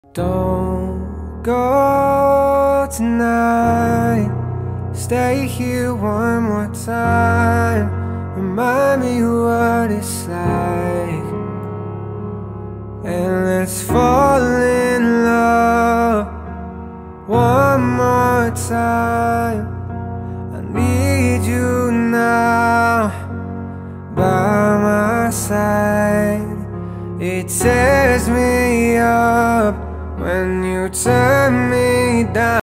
Don't go tonight. Stay here one more time. Remind me what it's like, and let's fall in love one more time. I need you now by my side. It tears me up when you turn me down.